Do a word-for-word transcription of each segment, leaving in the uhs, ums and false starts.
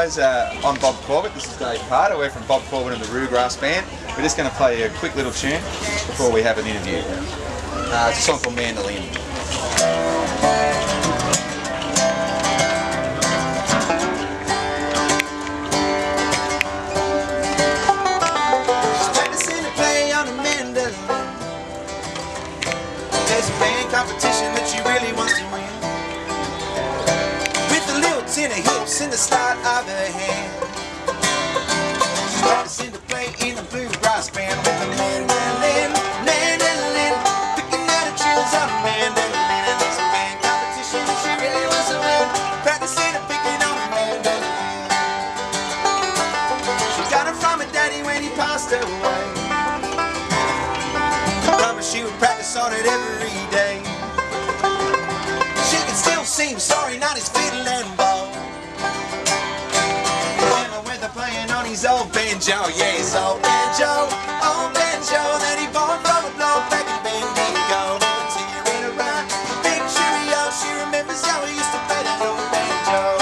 guys, uh, I'm Bob Corbett, this is Dave Carter, we're from Bob Corbett and the Roograss Band. We're just going to play a quick little tune before we have an interview. Uh, it's a song called Mandolin. There's a band competition that she really wants to win, with the little tin of hips in the slot of her hand. She's practicing to play in the bluegrass band with the mandolin, mandolin, picking out the tunes on the mandolin. And there's a band competition that she really wants to win, practicing and picking on the mandolin. She got it from her daddy when he passed away. She would practice on it every day. She can still sing Sorry Not His Fiddle and Bow. Remember when they're playing on his old banjo, yeah, his old banjo, old banjo that he bought from a bloke back in Bendigo. Tear in her eye, big cheerio, she remembers how he used to play that old banjo.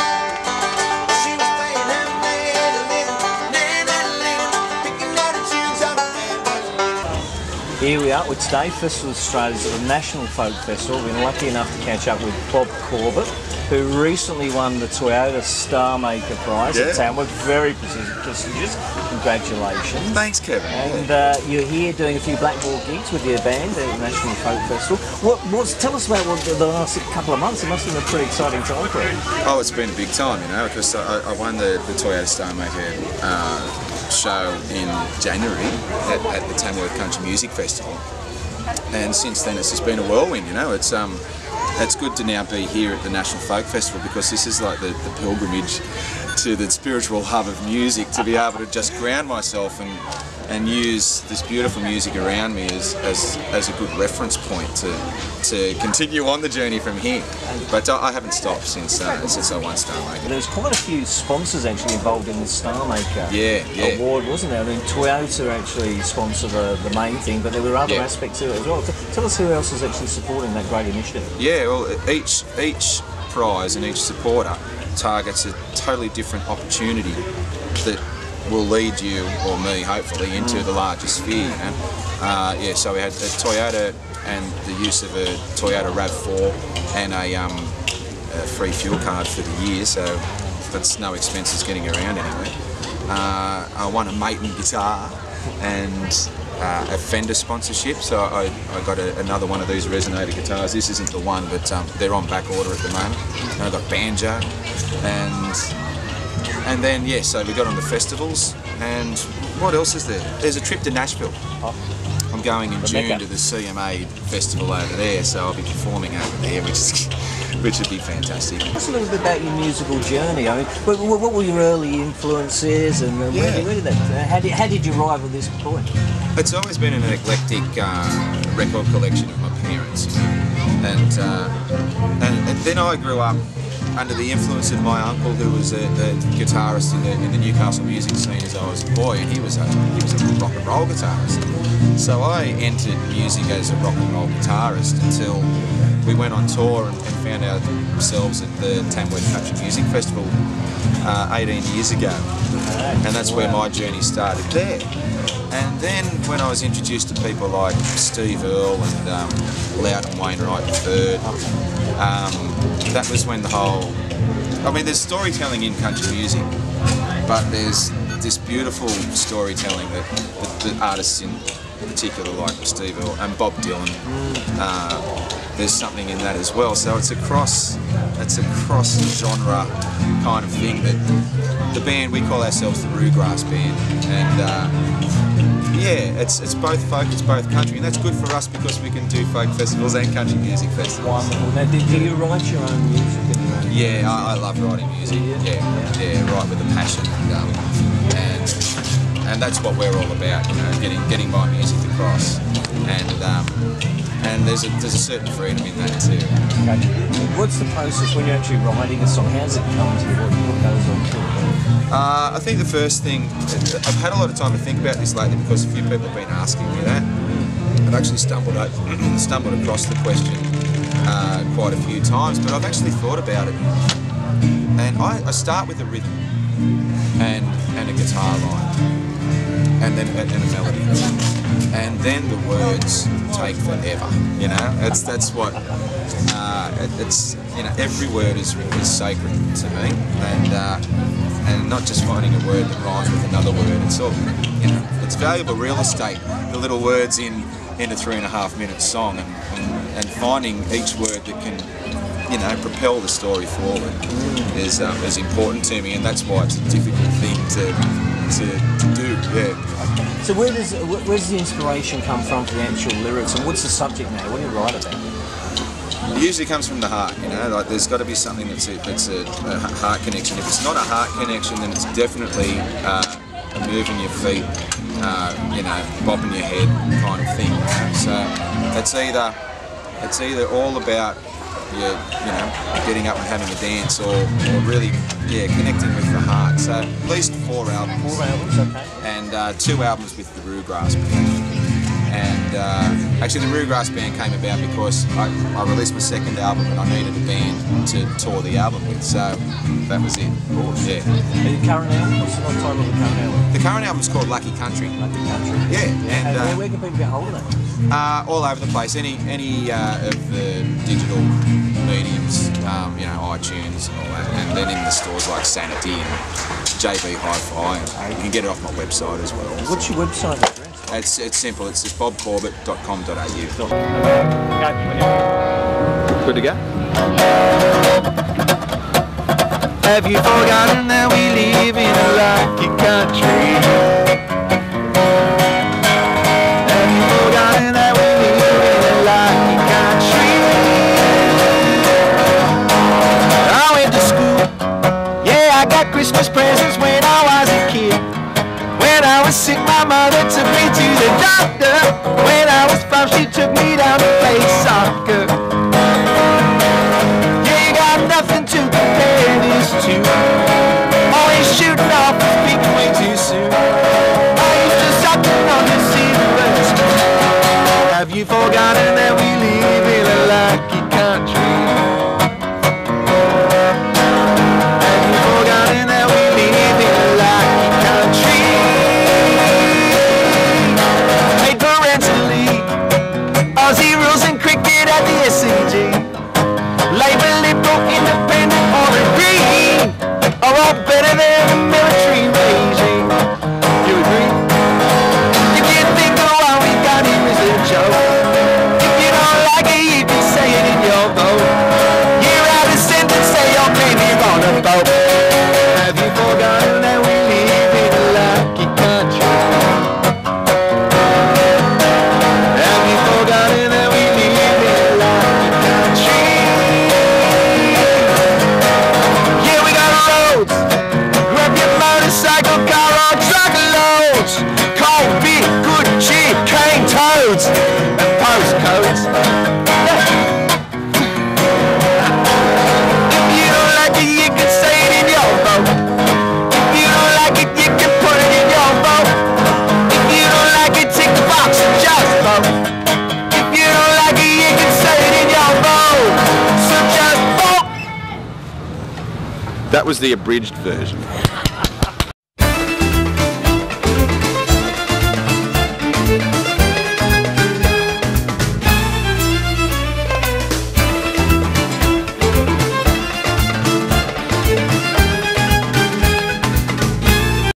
She was playing her mandolin, mandolin, picking out the tunes on the mandolin. Here we are with today, Festival of Australia's a national folk festival. We've been lucky enough to catch up with Bob Corbett, who recently won the Toyota Star Maker Prize yeah. at Tamworth. Very prestigious. Congratulations. Thanks, Kevin. And uh, you're here doing a few blackboard gigs with your band at the National Folk Festival. What, what's, tell us about what, the last couple of months. It must have been a pretty exciting time for you. Oh, it's been a big time, you know, because I, I won the, the Toyota Star Maker uh, show in January at, at the Tamworth Country Music Festival, and since then it's just been a whirlwind. You know, it's um, it's good to now be here at the National Folk Festival, because this is like the, the pilgrimage to the spiritual hub of music, to be able to just ground myself and and use this beautiful music around me as, as, as a good reference point to to continue on the journey from here. But I, I haven't stopped since uh, since I won Star Maker. There was quite a few sponsors actually involved in the Star Maker yeah, yeah. award, wasn't there? I mean, Toyota actually sponsored the, the main thing, but there were other yeah. aspects to it as well. Tell us who else is actually supporting that great initiative. Yeah, well, each each prize and each supporter targets a totally different opportunity that will lead you, or me hopefully, into mm. the larger sphere. You know? uh, yeah, so we had a Toyota and the use of a Toyota RAV four and a, um, a free fuel card for the year, so that's no expenses getting around anyway. Uh, I won a Maiden guitar and uh, a Fender sponsorship, so I, I got a, another one of these resonator guitars. This isn't the one, but um, they're on back order at the moment. And I got banjo, and and then yeah, so we got on the festivals. And what else is there? There's a trip to Nashville. Oh. I'm going in June to the C M A festival over there, so I'll be performing over there, which is which would be fantastic. Tell us a little bit about your musical journey. I mean, what, what were your early influences, and uh, yeah. where, where did that? Uh, how, did, how did you arrive at this point? It's always been an eclectic uh, record collection of my parents, you know? and, uh, and and then I grew up under the influence of my uncle, who was a, a guitarist in the, in the Newcastle music scene as I was a boy, and he was a he was a rock and roll guitarist. So I entered music as a rock and roll guitarist until we went on tour and, and found ourselves at the Tamworth Country Music Festival uh, eighteen years ago, and that's where my journey started there. And then when I was introduced to people like Steve Earle and um, Loudon Wainwright the third, um, that was when the whole... I mean, there's storytelling in country music, but there's this beautiful storytelling that, that, that artists in particular like Steve Earle and Bob Dylan, uh, there's something in that as well. So it's a cross, it's a cross genre kind of thing that the band, we call ourselves the Roograss Band, and uh, yeah, it's it's both folk, it's both country, and that's good for us because we can do folk festivals and country music festivals. Wonderful. Now, do you write your own music? Yeah, I, I love writing music. Yeah, yeah, yeah, write with a passion, and, um, and and that's what we're all about, you know, getting getting my music across, and um, and there's a there's a certain freedom in that too. Okay. What's the process when you're actually writing a song? How does it come to you? What, what goes on to it? Uh, I think the first thing, I've had a lot of time to think about this lately because a few people have been asking me that. I've actually stumbled stumbled across the question uh, quite a few times, but I've actually thought about it. And I, I start with a rhythm. and and a guitar line, and then and a melody, and then the words take forever. You know, it's that's what uh, it, it's you know every word is is sacred to me, and uh, and not just finding a word that rhymes with another word. It's all you know, it's valuable real estate. The little words in in a three and a half minute song, and, and, and finding each word that can, you know, propel the story forward is um, is important to me, and that's why it's a difficult thing to to, to do. Yeah. So where does where does the inspiration come from for the actual lyrics, and what's the subject matter? What do you write about? It usually comes from the heart. You know, like there's got to be something that's a, that's a, a heart connection. If it's not a heart connection, then it's definitely uh, moving your feet. Uh, you know, bobbing your head kind of thing. You know? So it's either it's either all about you, you know, getting up and having a dance, or, or really, yeah, connecting with the heart. So at least four albums. Four albums, okay. And uh, two albums with the Roograss Band. And uh, actually, the Roograss Band came about because I, I released my second album and I needed a band to tour the album with. So that was it. Of course. Yeah. And the current album? What's the title of the current album? The current album is called Lucky Country. Lucky Country. Yeah. yeah. And, and uh, where, where can people get hold of that? Uh, all over the place. Any any uh, of the digital mediums, um, you know, iTunes and all that, and then in the stores like Sanity and J B Hi-Fi. And you can get it off my website as well. What's your website address? It's it's simple. It's just bob corbett dot com dot a u. Good to go? Have you forgotten that we live in a lucky country? Have you forgotten that we live in a lucky country? I went to school, yeah, I got Christmas presents when I was a kid. When I was sick, my mother took me to the doctor. When I was five, she took me down to play soccer. Yeah, you got nothing to compare this to. Always shooting off and speaking way too soon. I used to sucking on the silvers. Have you forgotten that we live in a lucky country? Have you forgotten that we live in a lucky country? Paid parentally, Aussie rules and cricket at the S C G. Labour, Liberal, Independent or a Green are all better than the military regime. You agree? If you think the one we got here is a joke, if you don't like it, you can say it in your vote. You're out of sentence, say your name, you're on a boat. Have you forgotten that we live in a lucky country? Have you forgotten that we live in a lucky country? Yeah, we got roads. Grab your motorcycle, car, or truck loads. Corbett, good cheap, cane toads, and postcodes. If you don't like it, you can say it in your vote. If you don't like it, you can put it in your vote. If you don't like it, tick the box and just vote. If you don't like it, you can say it in your vote. So just vote. That was the abridged version.